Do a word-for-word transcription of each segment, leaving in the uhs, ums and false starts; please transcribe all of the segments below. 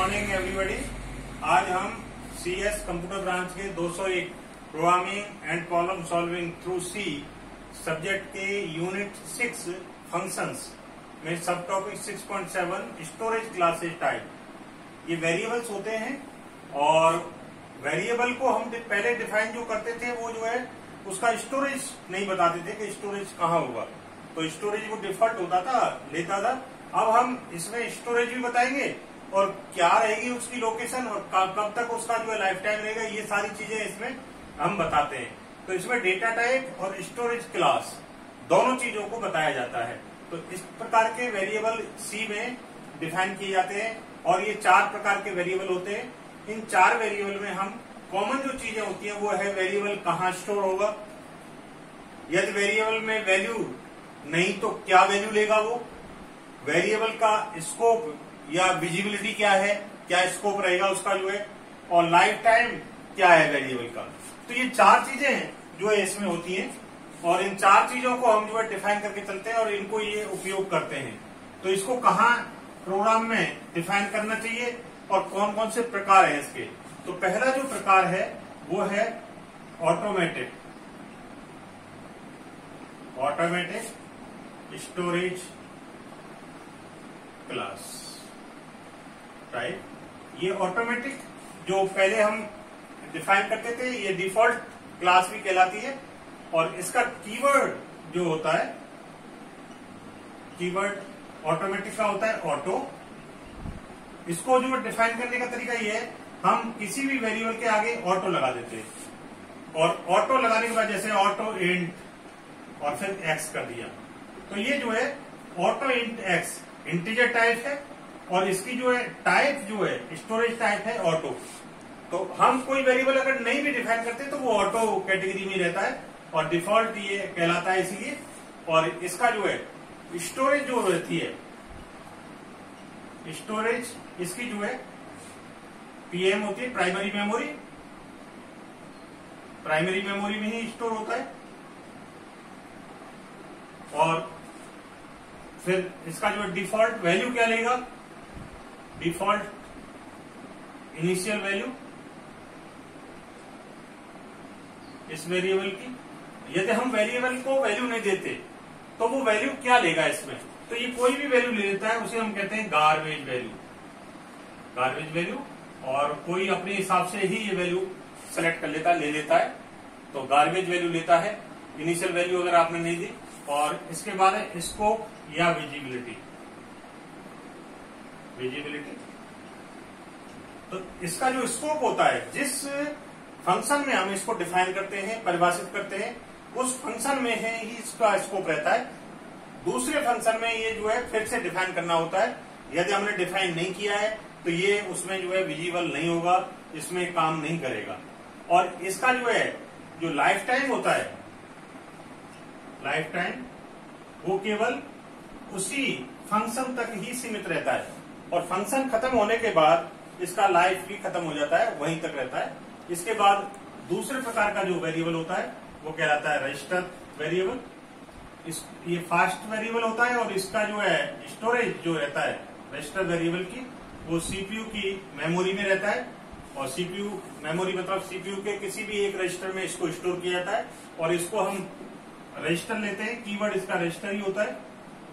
Morning everybody. आज हम C S computer branch के दो सौ एक programming and problem solving through C subject के यूनिट सिक्स फंक्शंस में सब topic six point seven storage classes type. ये वेरिएबल्स होते हैं और वेरिएबल को हम पहले डिफाइन जो करते थे वो जो है उसका स्टोरेज नहीं बताते थे कि स्टोरेज कहाँ होगा, तो स्टोरेज वो डिफॉल्ट होता था लेता था। अब हम इसमें स्टोरेज भी बताएंगे और क्या रहेगी उसकी लोकेशन और कब तक उसका जो है लाइफ टाइम रहेगा, ये सारी चीजें इसमें हम बताते हैं। तो इसमें डेटा टाइप और स्टोरेज क्लास दोनों चीजों को बताया जाता है। तो इस प्रकार के वेरिएबल सी में डिफाइन किए जाते हैं और ये चार प्रकार के वेरिएबल होते हैं। इन चार वेरिएबल में हम कॉमन जो चीजें होती हैं वो है वेरिएबल कहाँ स्टोर होगा, यदि वेरिएबल में वैल्यू नहीं तो क्या वैल्यू लेगा वो, वेरिएबल का स्कोप या विजिबिलिटी क्या है, क्या स्कोप रहेगा उसका जो है, और लाइफ टाइम क्या है वेरिएबल का। तो ये चार चीजें हैं जो है इसमें होती हैं और इन चार चीजों को हम जो है डिफाइन करके चलते हैं और इनको ये उपयोग करते हैं। तो इसको कहाँ प्रोग्राम में डिफाइन करना चाहिए और कौन कौन से प्रकार है इसके। तो पहला जो प्रकार है वो है automatic automatic storage class type. ये ऑटोमेटिक जो पहले हम डिफाइन करते थे ये डिफॉल्ट क्लास भी कहलाती है और इसका कीवर्ड जो होता है, कीवर्ड ऑटोमेटिक का होता है ऑटो। इसको जो डिफाइन करने का तरीका ये है, हम किसी भी वेरिएबल के आगे ऑटो लगा देते हैं और ऑटो लगाने के बाद जैसे ऑटो इंट और फिर एक्स कर दिया, तो ये जो है auto int x integer type है और इसकी जो है टाइप जो है स्टोरेज टाइप है ऑटो। तो हम कोई वेरिएबल अगर नहीं भी डिफाइन करते तो वो ऑटो कैटेगरी में रहता है और डिफॉल्ट ये कहलाता है इसीलिए। और इसका जो है स्टोरेज जो रहती है, स्टोरेज इसकी जो है पीएम होती है, प्राइमरी मेमोरी, प्राइमरी मेमोरी में ही स्टोर होता है। और फिर इसका जो है डिफॉल्ट वैल्यू क्या लेगा, डिफॉल्ट इनिशियल वैल्यू इस वेरिएबल की। यदि हम वेरिएबल को वैल्यू नहीं देते तो वो वैल्यू क्या लेगा इसमें, तो ये कोई भी वैल्यू ले लेता है, उसे हम कहते हैं गार्बेज वैल्यू, गार्बेज वैल्यू। और कोई अपने हिसाब से ही ये वैल्यू सेलेक्ट कर लेता ले लेता है, तो गार्बेज वैल्यू लेता है, इनिशियल वैल्यू अगर आपने नहीं दी। और इसके बाद है स्कोप या विजिबिलिटी, विजिबिलिटी। तो इसका जो स्कोप होता है, जिस फंक्शन में हम इसको डिफाइन करते हैं, परिभाषित करते हैं, उस फंक्शन में है ही इसका स्कोप रहता है। दूसरे फंक्शन में ये जो है फिर से डिफाइन करना होता है। यदि हमने डिफाइन नहीं किया है तो ये उसमें जो है विजिबल नहीं होगा, इसमें काम नहीं करेगा। और इसका जो है जो लाइफ टाइम होता है, लाइफ टाइम वो केवल उसी फंक्शन तक ही सीमित रहता है और फंक्शन खत्म होने के बाद इसका लाइफ भी खत्म हो जाता है, वहीं तक रहता है। इसके बाद दूसरे प्रकार का जो वेरिएबल होता है वो कहलाता है रजिस्टर वेरिएबल। इस ये फास्ट वेरिएबल होता है और इसका जो है स्टोरेज जो रहता है रजिस्टर वेरिएबल की, वो सीपीयू की मेमोरी में रहता है। और सीपीयू मेमोरी मतलब सीपीयू के किसी भी एक रजिस्टर में इसको स्टोर किया जाता है और इसको हम रजिस्टर लेते हैं, कीवर्ड इसका रजिस्टर ही होता है।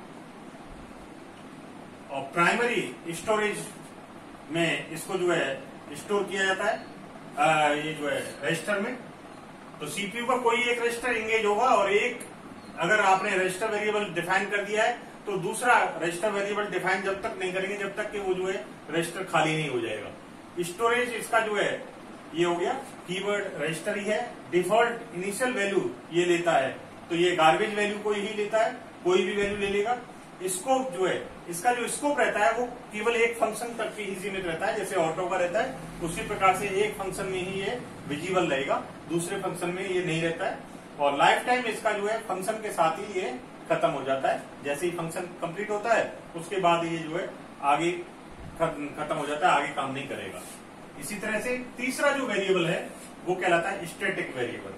और प्राइमरी स्टोरेज में इसको जो है स्टोर किया जाता है आ, ये जो है रजिस्टर में। तो सीपीयू का कोई एक रजिस्टर एंगेज होगा और एक अगर आपने रजिस्टर वेरिएबल डिफाइन कर दिया है तो दूसरा रजिस्टर वेरिएबल डिफाइन जब तक नहीं करेंगे जब तक कि वो जो है रजिस्टर खाली नहीं हो जाएगा। स्टोरेज इसका जो है ये हो गया, कीवर्ड रजिस्टर ही है, डिफॉल्ट इनिशियल वैल्यू ये लेता है, तो ये गार्बेज वैल्यू को ही लेता है, कोई भी वैल्यू ले लेगा। स्कोप जो है, इसका जो स्कोप रहता है वो केवल एक फंक्शन तक ही सीमित रहता है, जैसे ऑटो का रहता है उसी प्रकार से एक फंक्शन में ही ये विजिबल रहेगा, दूसरे फंक्शन में ये नहीं रहता है। और लाइफ टाइम इसका जो है फंक्शन के साथ ही ये खत्म हो जाता है, जैसे ही फंक्शन कंप्लीट होता है उसके बाद ये जो है आगे खत्म हो जाता है, आगे काम नहीं करेगा। इसी तरह से तीसरा जो वेरिएबल है वो कहलाता है स्टैटिक वेरिएबल।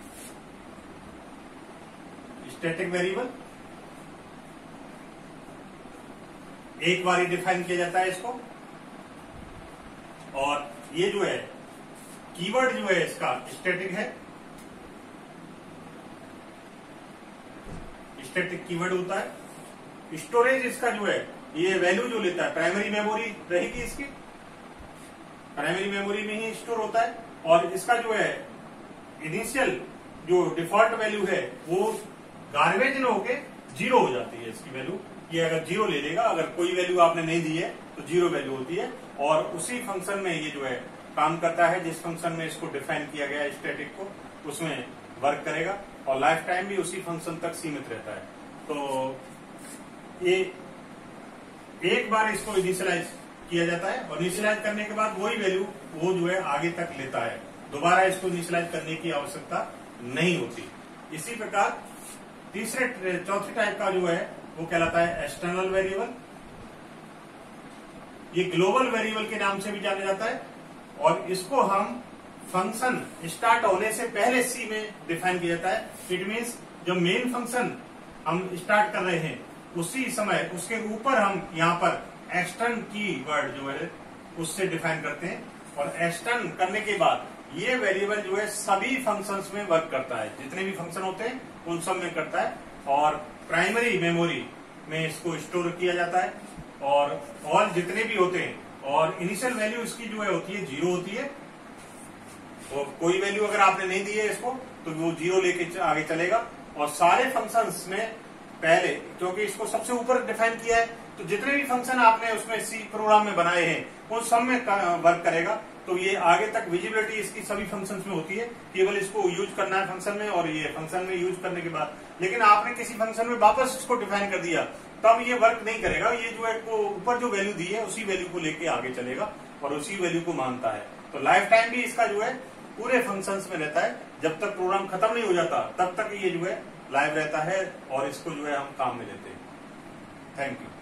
स्टैटिक वेरिएबल एक बार ही डिफाइन किया जाता है इसको और ये जो है कीवर्ड जो है इसका स्टैटिक है, स्टैटिक कीवर्ड होता है। स्टोरेज इसका जो है ये वैल्यू जो लेता है प्राइमरी मेमोरी रहेगी, इसकी प्राइमरी मेमोरी में ही स्टोर होता है। और इसका जो है इनिशियल जो डिफॉल्ट वैल्यू है वो गार्बेज न होके जीरो हो जाती है इसकी वैल्यू। ये अगर जीरो ले लेगा, अगर कोई वैल्यू आपने नहीं दी है तो जीरो वैल्यू होती है, और उसी फंक्शन में ये जो है काम करता है जिस फंक्शन में इसको डिफाइन किया गया है स्टैटिक को, उसमें वर्क करेगा और लाइफ टाइम भी उसी फंक्शन तक सीमित रहता है। तो ये एक बार इसको इनिशियलाइज किया जाता है और इनिशियलाइज करने के बाद वही वैल्यू वो जो है आगे तक लेता है, दोबारा इसको इनिशियलाइज करने की आवश्यकता नहीं होती। इसी प्रकार तीसरे चौथे टाइप का जो है वो कहलाता है एक्सटर्नल वेरिएबल। ये ग्लोबल वेरिएबल के नाम से भी जाना जाता है और इसको हम फंक्शन स्टार्ट होने से पहले सी में डिफाइन किया जाता है। इट मीन्स जो मेन फंक्शन हम स्टार्ट कर रहे हैं उसी समय उसके ऊपर हम यहाँ पर एक्सटर्न की वर्ड जो है उससे डिफाइन करते हैं, और एक्सटर्न करने के बाद ये वेरिएबल जो है सभी फंक्शंस में वर्क करता है, जितने भी फंक्शन होते हैं उन सब में करता है, और प्राइमरी मेमोरी में इसको स्टोर किया जाता है, और और जितने भी होते हैं, और इनिशियल वैल्यू इसकी जो है होती है जीरो होती है। और कोई वैल्यू अगर आपने नहीं दी है इसको तो वो जीरो लेके आगे चलेगा, और सारे फंक्शंस में पहले क्योंकि इसको सबसे ऊपर डिफाइन किया है तो जितने भी फंक्शन आपने उसमें सी प्रोग्राम में बनाए हैं उन सब में वर्क करेगा। तो ये आगे तक विजिबिलिटी इसकी सभी फंक्शंस में होती है, केवल इसको यूज करना है फंक्शन में, और ये फंक्शन में यूज करने के बाद लेकिन आपने किसी फंक्शन में वापस इसको डिफाइन कर दिया तब ये वर्क नहीं करेगा। ये जो है को ऊपर जो वैल्यू दी है उसी वैल्यू को लेके आगे चलेगा और उसी वैल्यू को मानता है। तो लाइफ टाइम भी इसका जो है पूरे फंक्शंस में रहता है, जब तक प्रोग्राम खत्म नहीं हो जाता तब तक ये जो है लाइव रहता है और इसको जो है हम काम में लेते हैं। Thank you.